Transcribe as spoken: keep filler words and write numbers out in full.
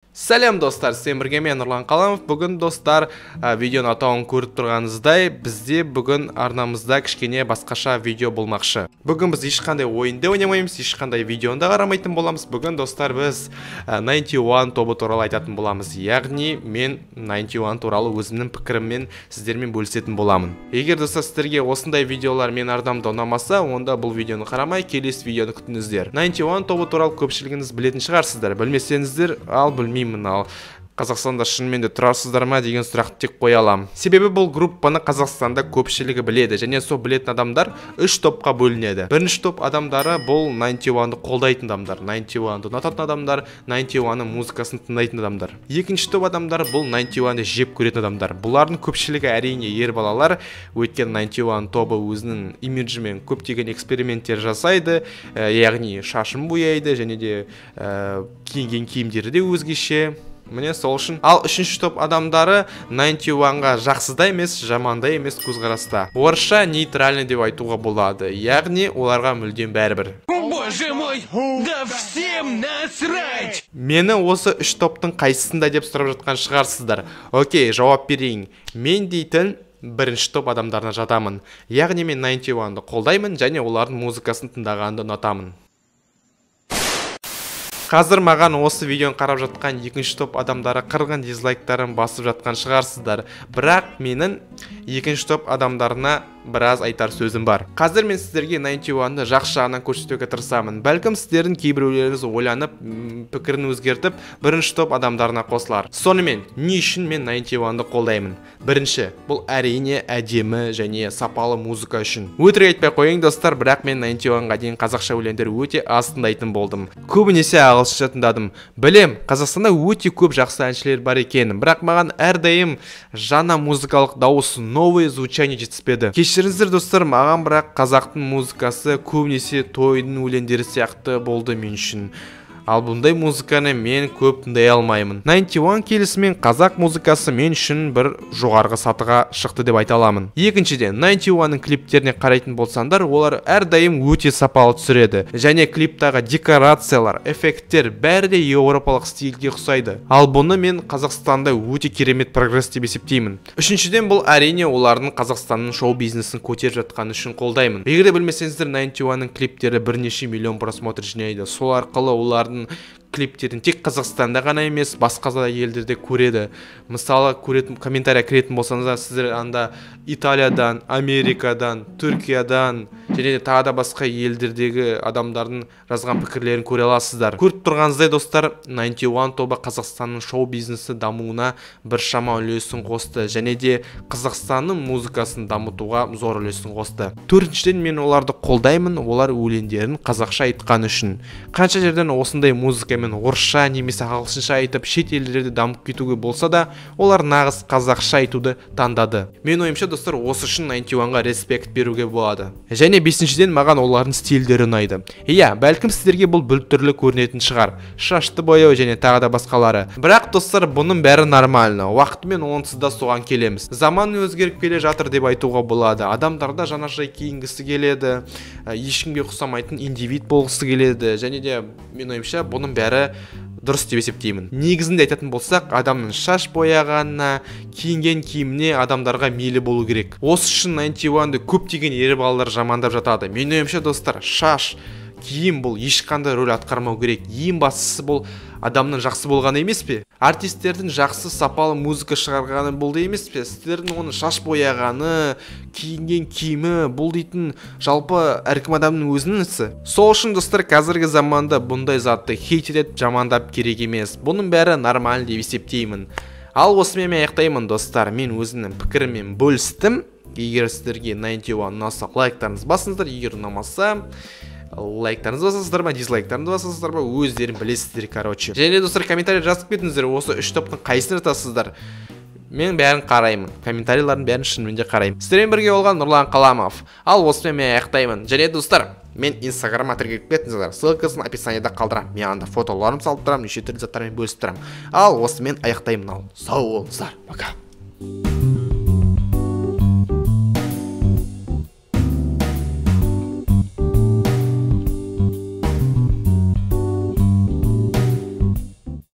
Сәлем достар, сен бірге мен Нұрлан Қаламов. Бүгін достар, видеоны атауын көріп тұрғаныңыздай, бізде бүгін арнамызда кішкене басқаша видео болмақшы. Бүгін біз ешқандай ойында ойнамаймыз, ешқандай видеоны да қарамайтын боламыз. Бүгін достар біз тоғыз бір тобы туралы айтатын боламыз. Яғни мен тоғыз бір туралы өзімнің пікіріммен сіздермен бөлісетін боламын. Егер достар сіздерге осындай видеолар мен арнамда ұнамаса, онда бұл видеоны қарамай келесі видеоны күтіңіздер. тоғыз бір тобы туралы көпшілігіңіз білетін шығарсыздар. Білмесеңіздер, ал білмеймін. Ал Қазақстанда шынымен де тұрасыздар ма деген сұрақты тек қоя аламын. Себебі бұл группаны Қазақстанда көпшілігі біледі, және сол білетін адамдар үш топқа бөлінеді. Бірінші топ адамдары бұл тоғыз бірді қолдайтын адамдар, тоғыз бірді ұнататын адамдар, тоғыз бірдің музыкасын тыңдайтын адамдар. Екінші топ адамдар бұл тоғыз бірді жеп көретін адамдар. Бұлардың көпшілігі әрине ер балалар, өйткені тоғыз бір тобы өзінің имиджімен көптеген эксперименттер жасайды, яғни шашын бояйды, және де киінген киімдері де өзгеше. Міне сол үшін. Ал үшінші топ адамдары тоғыз бірға жақсы да емес, жаман да емес көзқараста. Орысша нейтральный деп айтуға болады. Яғни оларға мүлдем бәрібір. Боже мой, да всем насрать! Мені осы үш топтың қайсысында деп сұрап жатқан шығарсыздар. Окей, жауап берейін. Мен дейтін бірінші топ адамдарына жатамын. Яғни мен тоғыз бірді қолдаймын және олардың музыкасын тыңдағанды ұнатамын. Қазір маған осы видеоны қарап жатқан екінші топ адамдары қырған дизлайктарын басып жатқан шығарсыздар. Бірақ менің екінші топ адамдарына біраз айтар сөзім бар. Қазір мен сіздерге тоғыз бірді жақсы жағынан көрсетуге тырысамын. Бәлкім сіздердің кейбіреулеріңіз ойланып, пікірін өзгертіп, бірінші топ адамдарына қосылар. Сонымен, не үшін мен тоғыз бірді қолдаймын? Бірінші, бұл әрине әдемі және сапалы музыка үшін. Өтірік айтпай қойың достар, бірақ мен тоғыз бірға дейін қазақша өлеңдер өте аз тыңдайтын болдым. Көбінесе ағылшынша тыңдадым. Білем, Қазақстанда өте көп жақсы әншілер бар екенін, бірақ маған әрдайым жаңа музыкалық дауыс, новое звучание жетіспеді. Кешіріңіздер достар, маған бірақ қазақтың музыкасы көбінесе тойдың өлеңдері сияқты болды мен үшін. Ал бұндай музыканы мен көп тыңдай алмаймын. тоғыз бір келісімен қазақ музыкасы мен үшін бір жоғарғы сатыға шықты деп айта аламын. Екіншіден, тоғыз бірдің клиптеріне қарайтын болсаңдар, олар әрдайым өте сапалы түсіреді. Және клиптағы декорациялар, эффекттер бәрі де еуропалық стильге ұқсайды. Ал бұны мен Қазақстанда өте керемет прогресс деп есептеймін. Үшіншіден, бұл әрине олардың Қазақстанның шоу-бизнесін көтеріп жатқаны үшін қолдаймын. Егер де білмесеңіздер, тоғыз бірдің клиптері бірнеше миллион просмотр жинайды. Сол арқылы олардың клиптерін тек Қазақстанда ғана емес, басқа да елдерде көреді. Мысалы, көретін комментария кіретін болсаңыздар, сіздер анда Италиядан, Америкадан, Түркиядан және де тағы да басқа елдердегі адамдардың жазған пікірлерін көре аласыздар. Көріп тұрғаныңыздай достар, тоғыз бір тобы Қазақстанның шоу-бизнесі дамуына біршама үлесін қосты және де Қазақстанның музыкасын дамытуға зор үлесін қосты. Төртіншіден, мен оларды қолдаймын, олар өлеңдерін қазақша айтқан үшін. Қанша жерден осындай музыка мен орысша немесе ағылшынша айтып шет елдерде дамып кетуге болса да, олар нағыз қазақша айтуды таңдады. Мен ойымша достар, осы үшін тоғыз бірға респект беруге болады. Және бесіншіден, маған олардың стильдері ұнайды. Иә, бәлкім сіздерге бұл бүлтүрлі көрінетін шығар, шашты бояу және тағы да басқалары. Бірақ достар, бұның бәрі нормально. Уақытымен онсыз да соған келеміз. Заман өзгеріп келе жатыр деп айтуға болады. Адамдарда жаңаша киінгісі келеді, ешкімге ұқсамайтын индивид болғысы келеді. Және де мен ойымша бұның бәрі дұрыс деп есептеймін. Негізінде айтатын болсақ, адамның шаш бояғанына, киінген киіміне адамдарға мейлі болу керек. Осы үшін тоғыз бірді көптеген ер балалар жамандап жатады. Мен ойымша достар, шаш, киім бұл ешқандай рөл атқармау керек. Ең бастысы бұл адамның жақсы болғаны емес пе? Артистердің жақсы сапалы музыка шығарғаны болды емес пе? Сіздердің оның шаш бояғаны, киінген киімі, бұл дейтін жалпы әркім адамның өзінің ісі. Сол үшін достар, қазіргі заманда бұндай затты хейт етіп жамандап керек емес. Бұның бәрі нормаль деп есептеймін. Ал осымен мен аяқтаймын достар. Мен өзімнің пікіріммен бөлістім. Егер сіздерге тоғыз бір ұнаса, лайктарыңыз басыңыздар, егер ұнамаса, лайктарыңызды басасыздар ма, дизлайктарыңызды басасыздар ма, өздерің білесіздер, короче. Және достар, комментарий жазып кетіңіздер, осы үш топтың қайсысын жатасыздар. Мен бәрін қараймын, комментарийлардың бәрін шынымен де қараймын. Сіздермен бірге болған Нұрлан Қаламов. Ал осымен мен аяқтаймын. Және достар, мен инстаграмға тіркеліп кетіңіздер, ссылкасын описаниеда қалдырамын. Мен анда фотоларымды салып тұрамын, неше түрлі заттармен бөлісіп тұрамын. Ал осымен аяқтаймын. Ал сау болыңыздар. Пока.